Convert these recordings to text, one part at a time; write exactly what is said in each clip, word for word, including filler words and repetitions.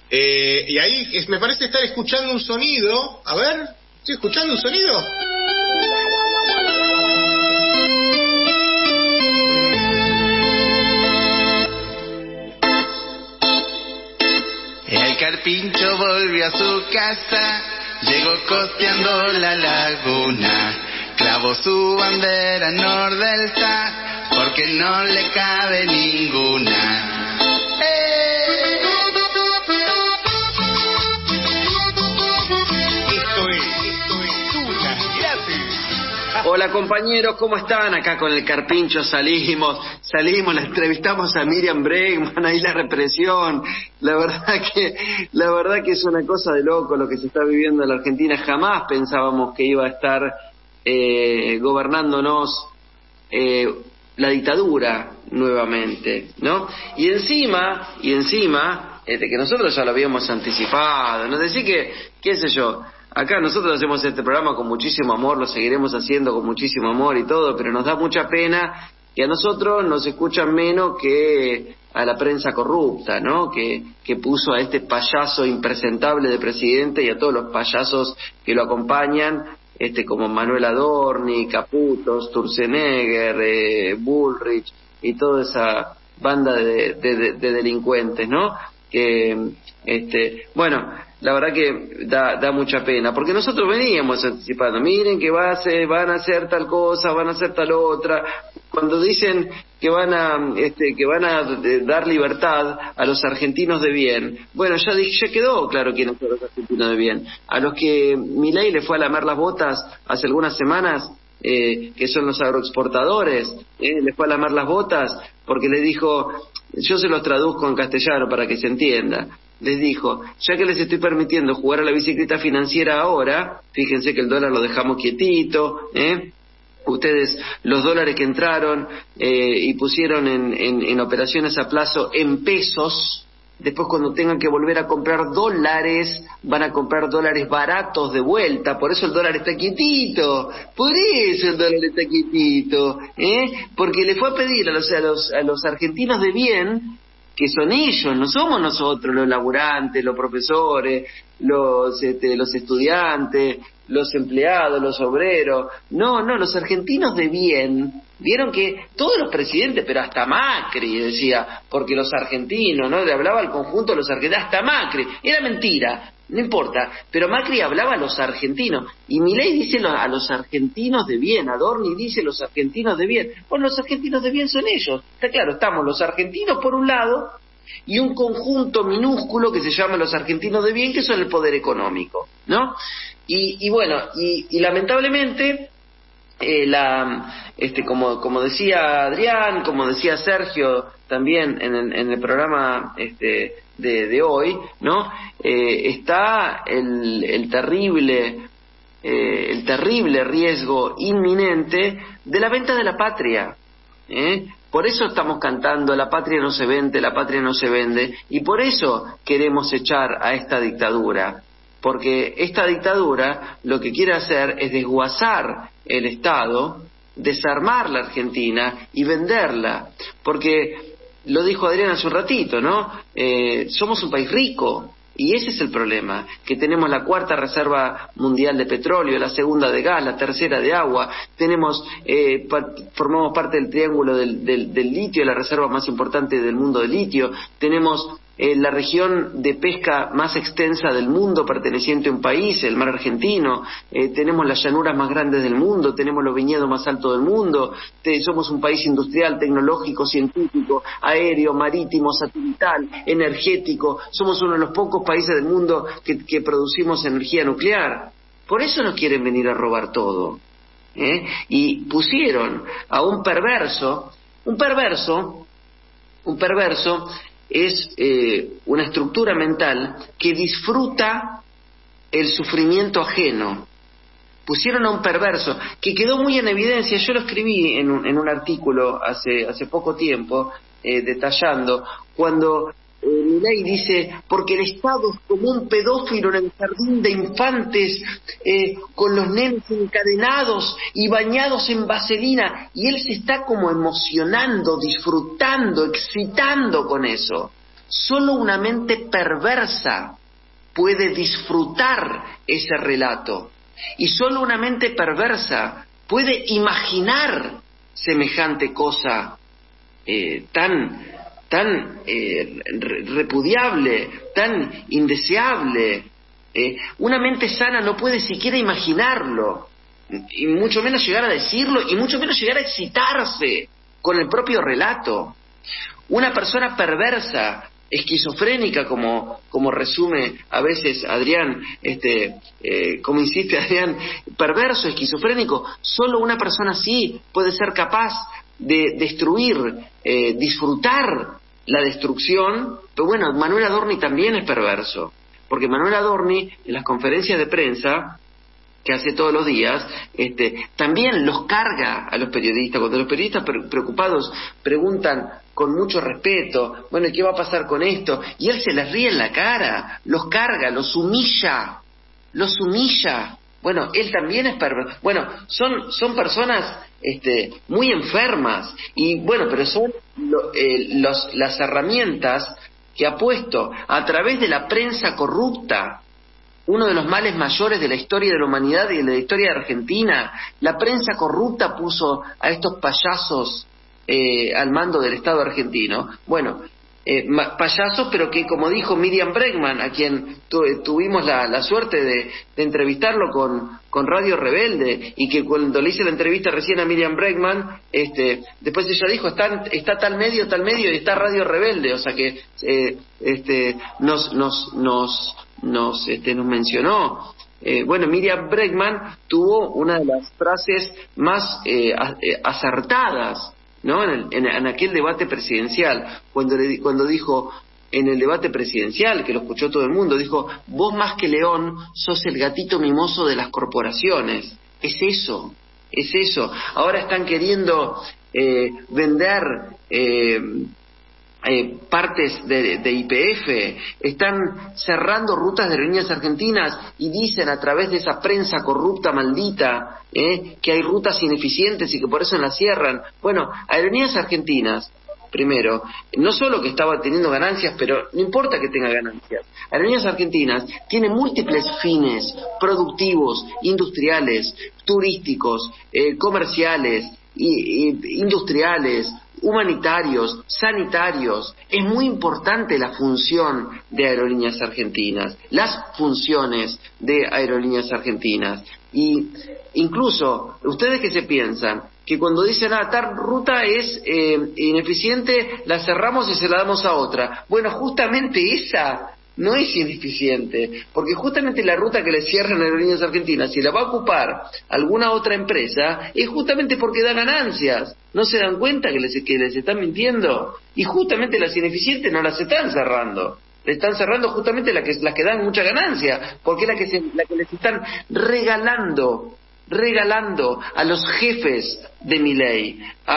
Eh, y ahí es, me parece estar escuchando un sonido. A ver, ¿estoy escuchando un sonido? El carpincho volvió a su casa, llegó costeando la laguna, clavó su bandera nordelta, porque no le cabe ninguna. ¡Eh! Esto es, esto es Tuna Gratis. Hola compañeros, ¿cómo están? Acá con el Carpincho salimos, salimos, la entrevistamos a Miriam Bregman, ahí la represión. La verdad que, la verdad que es una cosa de loco lo que se está viviendo en la Argentina. Jamás pensábamos que iba a estar eh, gobernándonos eh, la dictadura nuevamente, ¿no? Y encima, y encima, eh, de que nosotros ya lo habíamos anticipado, ¿no? Decir que, qué sé yo, acá nosotros hacemos este programa con muchísimo amor, lo seguiremos haciendo con muchísimo amor y todo, pero nos da mucha pena que a nosotros nos escuchan menos que a la prensa corrupta, ¿no? Que, que puso a este payaso impresentable de presidente y a todos los payasos que lo acompañan, este como Manuel Adorni, Caputo, Sturzenegger, eh, Bullrich y toda esa banda de, de, de, de delincuentes, ¿no? Que, este, bueno, la verdad que da, da mucha pena, porque nosotros veníamos anticipando, miren que va a ser, van a hacer tal cosa, van a hacer tal otra. Cuando dicen que van a, este, que van a dar libertad a los argentinos de bien, bueno, ya, ya quedó claro quiénes son los argentinos de bien. A los que Milei le fue a lamer las botas hace algunas semanas, eh, que son los agroexportadores, eh, le fue a lamer las botas porque le dijo, yo se los traduzco en castellano para que se entienda. Les dijo, ya que les estoy permitiendo jugar a la bicicleta financiera ahora, fíjense que el dólar lo dejamos quietito, ¿eh? Ustedes, los dólares que entraron eh, y pusieron en, en, en operaciones a plazo en pesos, después cuando tengan que volver a comprar dólares, van a comprar dólares baratos de vuelta, por eso el dólar está quietito, por eso el dólar está quietito, ¿eh? Porque le fue a pedir a los, a los, a los argentinos de bien, que son ellos, no somos nosotros los laburantes, los profesores, los este, los estudiantes, los empleados, los obreros, no, no, los argentinos de bien. Vieron que todos los presidentes, pero hasta Macri decía, porque los argentinos, ¿no? Le hablaba al conjunto de los argentinos, hasta Macri, era mentira, no importa, pero Macri hablaba a los argentinos, y Milei dice a los argentinos de bien, Adorni dice los argentinos de bien. Bueno, los argentinos de bien son ellos, está claro, estamos los argentinos por un lado, y un conjunto minúsculo que se llama los argentinos de bien, que son el poder económico, ¿no? Y, y bueno, y, y lamentablemente, eh, la, este, como, como decía Adrián, como decía Sergio también en el, en el programa este, de, de hoy, ¿no? Eh, está el, el terrible, eh, el terrible riesgo inminente de la venta de la patria, ¿eh? Por eso estamos cantando, la patria no se vende, la patria no se vende, y por eso queremos echar a esta dictadura, porque esta dictadura lo que quiere hacer es desguazar el Estado, desarmar la Argentina y venderla, porque lo dijo Adrián hace un ratito, ¿no? Eh, somos un país rico. Y ese es el problema, que tenemos la cuarta reserva mundial de petróleo, la segunda de gas, la tercera de agua, tenemos eh, pa- formamos parte del triángulo del, del, del litio, la reserva más importante del mundo de litio, tenemos eh, la región de pesca más extensa del mundo perteneciente a un país, el mar argentino, eh, tenemos las llanuras más grandes del mundo, tenemos los viñedos más altos del mundo, te, somos un país industrial, tecnológico, científico, aéreo, marítimo, satelital, energético, somos uno de los pocos países del mundo que, que producimos energía nuclear. Por eso nos quieren venir a robar todo, ¿eh? Y pusieron a un perverso, un perverso, un perverso es eh, una estructura mental que disfruta el sufrimiento ajeno. Pusieron a un perverso que quedó muy en evidencia. Yo lo escribí en un, en un artículo hace hace poco tiempo, eh, detallando cuando eh, Milei dice, porque el Estado es como un pedófilo en el jardín de infantes, eh, con los nenes encadenados y bañados en vaselina, y él se está como emocionando, disfrutando, excitando con eso. Solo una mente perversa puede disfrutar ese relato. Y solo una mente perversa puede imaginar semejante cosa eh, tan, tan eh, repudiable, tan indeseable. Eh, una mente sana no puede siquiera imaginarlo, y mucho menos llegar a decirlo, y mucho menos llegar a excitarse con el propio relato. Una persona perversa, esquizofrénica, como, como resume a veces Adrián, este, eh, como insiste Adrián, perverso, esquizofrénico, solo una persona así puede ser capaz de destruir, eh, disfrutar la destrucción. Pero bueno, Manuel Adorni también es perverso, porque Manuel Adorni, en las conferencias de prensa que hace todos los días, este, también los carga a los periodistas. Cuando los periodistas preocupados preguntan con mucho respeto, bueno, ¿y qué va a pasar con esto? Y él se les ríe en la cara, los carga, los humilla, los humilla. Bueno, él también es perverso. Bueno, son, son personas este, muy enfermas, y bueno, pero son lo, eh, los, las herramientas que ha puesto a través de la prensa corrupta. Uno de los males mayores de la historia de la humanidad y de la historia de Argentina. La prensa corrupta puso a estos payasos eh, al mando del Estado argentino. Bueno, eh, payasos, pero que, como dijo Miriam Bregman, a quien tu, tuvimos la, la suerte de, de entrevistarlo con, con Radio Rebelde, y que cuando le hice la entrevista recién a Miriam Bregman, este, después ella dijo, está, está tal medio, tal medio, y está Radio Rebelde, o sea que eh, este, nos... nos, nos nos este, nos mencionó. Eh, bueno, Miriam Bregman tuvo una de las frases más eh, acertadas, ¿no? En, el, en, en aquel debate presidencial, cuando, le, cuando dijo, en el debate presidencial, que lo escuchó todo el mundo, dijo, vos más que león sos el gatito mimoso de las corporaciones. Es eso, es eso. Ahora están queriendo eh, vender... Eh, Eh, partes de, de Y P F, están cerrando rutas de aerolíneas argentinas y dicen a través de esa prensa corrupta maldita eh, que hay rutas ineficientes y que por eso las cierran. Bueno, Aerolíneas Argentinas, primero, no solo que estaba teniendo ganancias, pero no importa que tenga ganancias, Aerolíneas Argentinas tiene múltiples fines productivos, industriales, turísticos, eh, comerciales, y, y, industriales, humanitarios, sanitarios. Es muy importante la función de Aerolíneas Argentinas, las funciones de Aerolíneas Argentinas. Y incluso, ustedes que se piensan que cuando dicen, ah, tal ruta es eh, ineficiente, la cerramos y se la damos a otra. Bueno, justamente esa no es ineficiente, porque justamente la ruta que le cierran a Aerolíneas Argentinas, si la va a ocupar alguna otra empresa, es justamente porque da ganancias. ¿No se dan cuenta que les, que les están mintiendo? Y justamente las ineficientes no las están cerrando. Le están cerrando justamente las que, las que dan mucha ganancia, porque es la que, se, la que les están regalando, regalando a los jefes de Milei,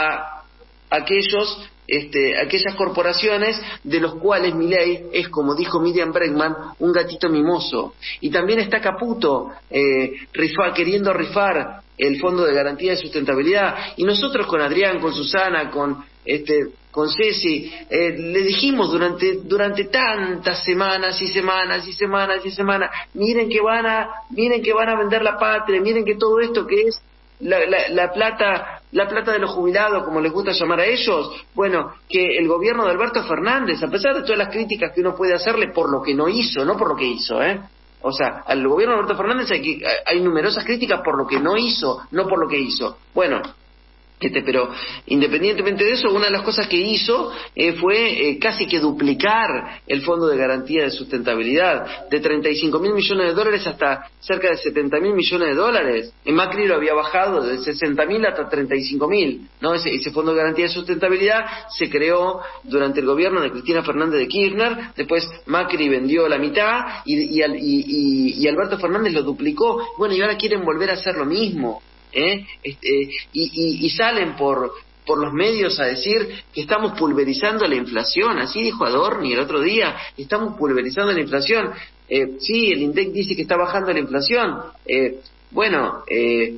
a aquellos... Este, aquellas corporaciones de los cuales Milei es, como dijo Miriam Bregman, un gatito mimoso. Y también está Caputo eh, rifa, queriendo rifar el Fondo de Garantía de Sustentabilidad, y nosotros con Adrián, con Susana, con este, con Ceci, eh, le dijimos durante durante tantas semanas y semanas y semanas y semanas, miren que van a miren que van a vender la patria, miren que todo esto que es La, la, la plata la plata de los jubilados, como les gusta llamar a ellos, bueno, que el gobierno de Alberto Fernández, a pesar de todas las críticas que uno puede hacerle por lo que no hizo, no por lo que hizo, ¿eh? O sea, al gobierno de Alberto Fernández hay, hay numerosas críticas por lo que no hizo, no por lo que hizo. Bueno, Este, pero independientemente de eso, una de las cosas que hizo eh, fue eh, casi que duplicar el Fondo de Garantía de Sustentabilidad, de treinta y cinco mil millones de dólares hasta cerca de setenta mil millones de dólares. En Macri lo había bajado de sesenta mil hasta treinta y cinco mil, ¿no? Ese, ese Fondo de Garantía de Sustentabilidad se creó durante el gobierno de Cristina Fernández de Kirchner, después Macri vendió la mitad y, y, y, y, y Alberto Fernández lo duplicó. Bueno, y ahora quieren volver a hacer lo mismo. ¿Eh? Este, y, y, y salen por por los medios a decir que estamos pulverizando la inflación. Así dijo Adorni el otro día, estamos pulverizando la inflación. Eh, sí, el INDEC dice que está bajando la inflación. Eh, bueno, eh,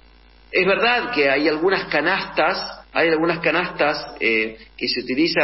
es verdad que hay algunas canastas, hay algunas canastas eh, que se utilizan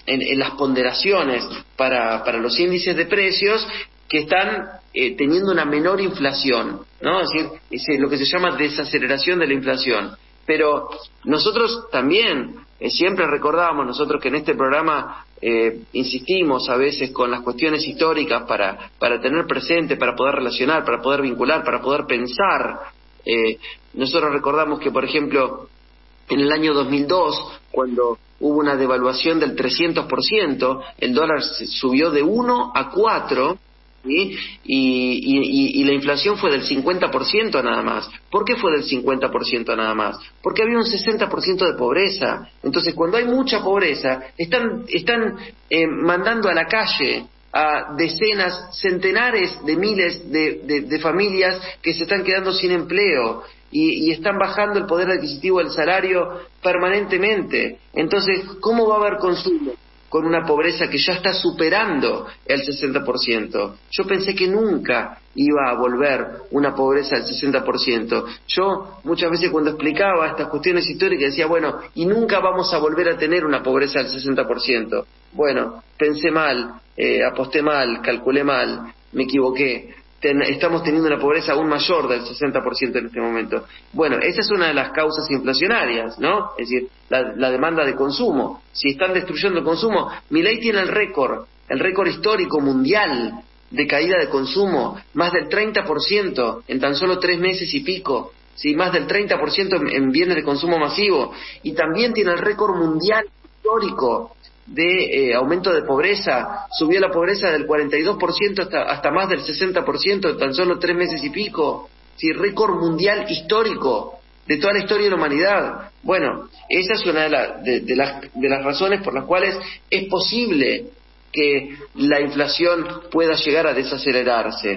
en, en las ponderaciones para, para los índices de precios que están eh, teniendo una menor inflación, ¿no? Es decir, es lo que se llama desaceleración de la inflación. Pero nosotros también eh, siempre recordábamos, nosotros que en este programa eh, insistimos a veces con las cuestiones históricas para, para tener presente, para poder relacionar, para poder vincular, para poder pensar. Eh, nosotros recordamos que, por ejemplo, en el año dos mil dos, cuando hubo una devaluación del trescientos por ciento, el dólar subió de uno a cuatro, ¿sí? y, y, y la inflación fue del cincuenta por ciento nada más. ¿Por qué fue del cincuenta por ciento nada más? Porque había un sesenta por ciento de pobreza. Entonces, cuando hay mucha pobreza, están, están eh, mandando a la calle a decenas, centenares de miles de, de, de familias que se están quedando sin empleo. Y, y están bajando el poder adquisitivo del salario permanentemente. Entonces, ¿cómo va a haber consumo con una pobreza que ya está superando el sesenta por ciento? Yo pensé que nunca iba a volver una pobreza del sesenta por ciento. Yo muchas veces cuando explicaba estas cuestiones históricas decía, bueno, y nunca vamos a volver a tener una pobreza del sesenta por ciento. Bueno, pensé mal, eh, aposté mal, calculé mal, me equivoqué. Ten, estamos teniendo una pobreza aún mayor del sesenta por ciento en este momento. Bueno, esa es una de las causas inflacionarias, ¿no? Es decir, la, la demanda de consumo. Si están destruyendo el consumo, Milei tiene el récord, el récord histórico mundial de caída de consumo, más del treinta por ciento en tan solo tres meses y pico, ¿sí? Más del treinta por ciento en, en bienes de consumo masivo, y también tiene el récord mundial histórico de eh, aumento de pobreza. Subió la pobreza del cuarenta y dos por ciento hasta, hasta más del sesenta por ciento en tan solo tres meses y pico. Sí, récord mundial histórico de toda la historia de la humanidad. Bueno, esa es una de, la, de, de, las, de las razones por las cuales es posible que la inflación pueda llegar a desacelerarse.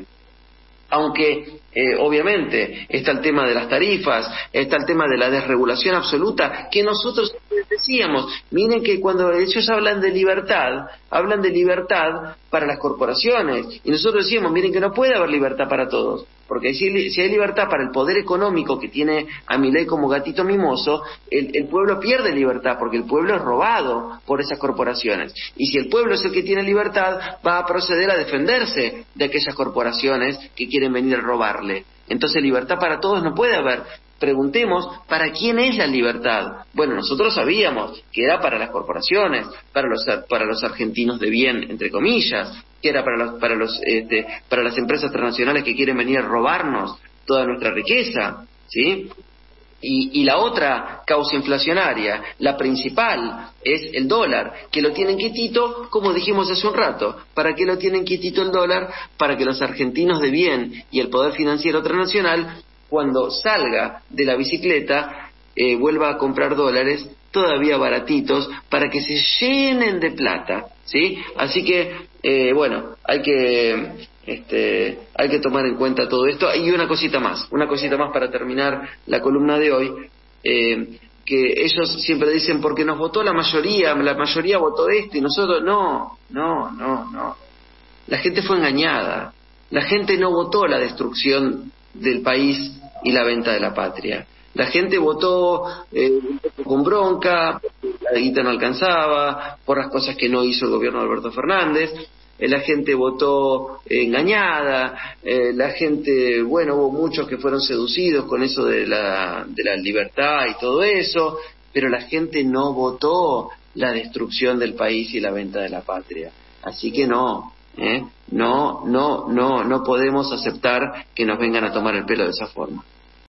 Aunque, eh, obviamente, está el tema de las tarifas, está el tema de la desregulación absoluta, que nosotros decíamos, miren que cuando ellos hablan de libertad, hablan de libertad para las corporaciones, y nosotros decíamos, miren que no puede haber libertad para todos, porque si, si hay libertad para el poder económico que tiene a Milei como gatito mimoso, el, el pueblo pierde libertad, porque el pueblo es robado por esas corporaciones, y si el pueblo es el que tiene libertad, va a proceder a defenderse de aquellas corporaciones que quieren venir a robarle. Entonces libertad para todos no puede haber. Preguntemos, ¿para quién es la libertad? Bueno, nosotros sabíamos que era para las corporaciones, para los para los argentinos de bien, entre comillas, que era para los para los este, para las empresas transnacionales que quieren venir a robarnos toda nuestra riqueza, ¿sí? Y, y la otra causa inflacionaria, la principal, es el dólar, que lo tienen quietito, como dijimos hace un rato. ¿Para qué lo tienen quietito el dólar? Para que los argentinos de bien y el poder financiero transnacional, cuando salga de la bicicleta, eh, vuelva a comprar dólares todavía baratitos para que se llenen de plata, ¿sí? Así que, eh, bueno, hay que este, hay que tomar en cuenta todo esto. Y una cosita más, una cosita más para terminar la columna de hoy, eh, que ellos siempre dicen, porque nos votó la mayoría, la mayoría votó esto y nosotros, no, no, no, no. La gente fue engañada, la gente no votó la destrucción del país y la venta de la patria. La gente votó eh, con bronca, la guita no alcanzaba, por las cosas que no hizo el gobierno de Alberto Fernández. Eh, la gente votó eh, engañada, eh, la gente, bueno, hubo muchos que fueron seducidos con eso de la, de la libertad y todo eso, pero la gente no votó la destrucción del país y la venta de la patria. Así que no, ¿eh? no, no, no, no podemos aceptar que nos vengan a tomar el pelo de esa forma.